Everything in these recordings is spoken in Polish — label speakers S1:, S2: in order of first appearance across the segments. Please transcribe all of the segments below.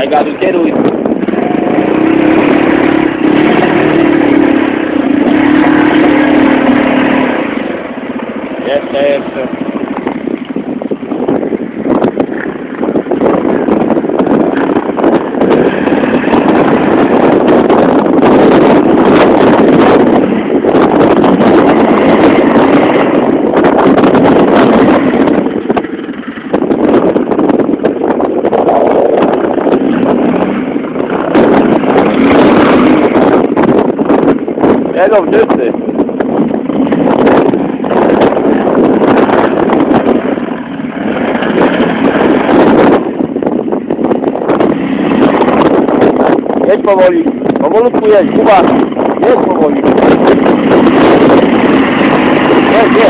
S1: Daj gazu, kieruj. Jeszcze. Jedą wszyscy. Jedź powoli. Powolutku jedź, Kuba. Jedź powoli. Jedź.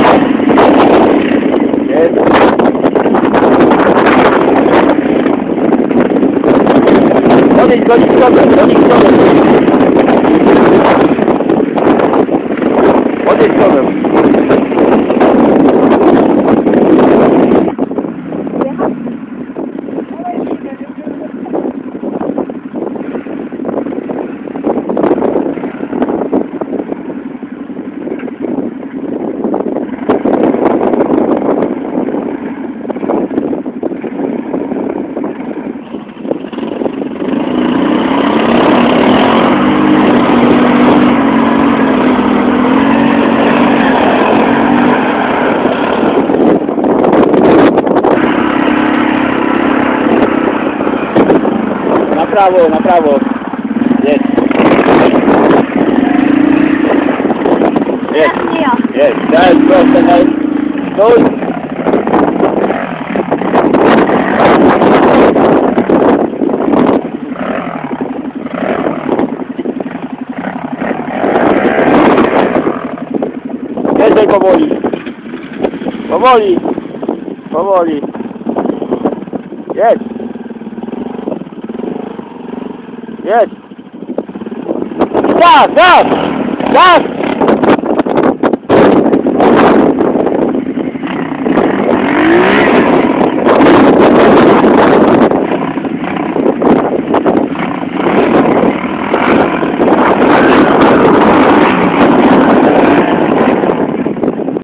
S1: Jedź. Gonić przodem. Odjedź przodem. Na prawo. Jedź. Daj, proszę, daj. Stój. Jedziej powoli. Jedź. Jedź! Gaz!